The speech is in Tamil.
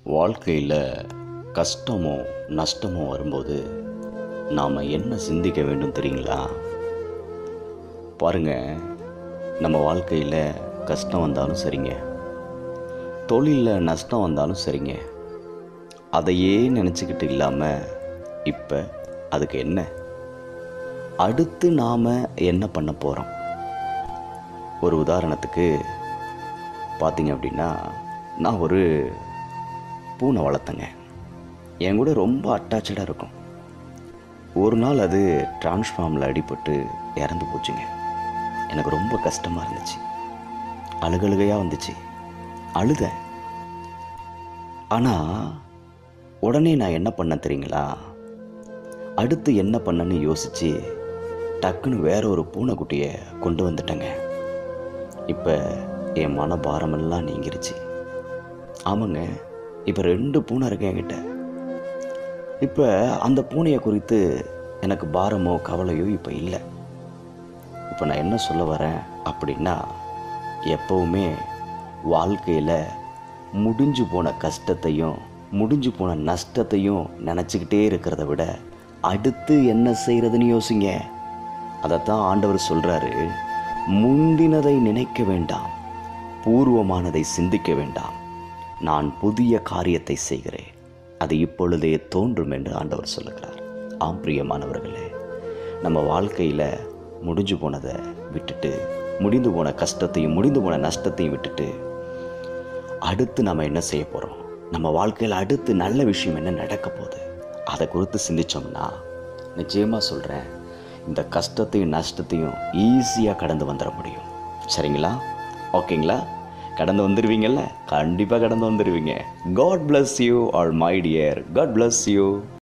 வாழ்க்கையில் கஷ்டமோ நஷ்டமோ வரும்போது நாம் என்ன சிந்திக்க வேண்டும் தெரியுங்களா? பாருங்கள், நம்ம வாழ்க்கையில் கஷ்டம் வந்தாலும் சரிங்க, தொழிலில் நஷ்டம் வந்தாலும் சரிங்க, அதையே நினச்சிக்கிட்டு இல்லாமல் இப்போ அதுக்கு என்ன, அடுத்து நாம் என்ன பண்ண போகிறோம்? ஒரு உதாரணத்துக்கு பார்த்தீங்க அப்படின்னா, நான் ஒரு பூனை வளர்த்தேங்க. என் கூட ரொம்ப அட்டாச்சாக இருக்கும். ஒரு நாள் அது டிரான்ஸ்ஃபார்மில் அடிபட்டு இறந்து போச்சுங்க. எனக்கு ரொம்ப கஷ்டமாக இருந்துச்சு. அழுகழுகையாக வந்துச்சு. அழுதேன். ஆனால் உடனே நான் என்ன பண்ணேன் தெரியுங்களா? அடுத்து என்ன பண்ணேன்னு யோசித்து டக்குன்னு வேற ஒரு பூனைக்குட்டியை கொண்டு வந்துட்டேங்க. இப்போ என் மனபாரமெல்லாம் நீங்கிருச்சு. ஆமாங்க, இப்போ 2 பூனை இருக்கு என்கிட்ட. இப்போ அந்த பூனையை குறித்து எனக்கு பாரமோ கவலையோ இப்போ இல்லை. இப்போ நான் என்ன சொல்ல வரேன் அப்படின்னா, எப்போவுமே வாழ்க்கையில் முடிஞ்சு போன கஷ்டத்தையும் முடிஞ்சு போன நஷ்டத்தையும் நினச்சிக்கிட்டே இருக்கிறத விட அடுத்து என்ன செய்கிறதுன்னு யோசிங்க. அதைத்தான் ஆண்டவர் சொல்கிறாரு, முந்தினதை நினைக்க வேண்டாம், பூர்வமானதை சிந்திக்க வேண்டாம், நான் புதிய காரியத்தை செய்கிறேன், அது இப்பொழுதே தோன்றும் என்று ஆண்டவர் சொல்லுகிறார். ஆம் பிரியமானவர்களே, நம்ம வாழ்க்கையில் முடிஞ்சு போனதை விட்டுட்டு, முடிந்து போன கஷ்டத்தையும் முடிந்து போன நஷ்டத்தையும் விட்டுட்டு அடுத்து நம்ம என்ன செய்ய போகிறோம், நம்ம வாழ்க்கையில் அடுத்து நல்ல விஷயம் என்ன நடக்க போகுது, அதை குறித்து சிந்தித்தோம்னா நிச்சயமாக சொல்கிறேன், இந்த கஷ்டத்தையும் நஷ்டத்தையும் ஈஸியாக கடந்து வந்துட முடியும். சரிங்களா? ஓகேங்களா? கடந்து வந்துடுவீங்கள்ல? கண்டிப்பாக கடந்து வந்துடுவீங்க. God bless you all my dear. God bless you.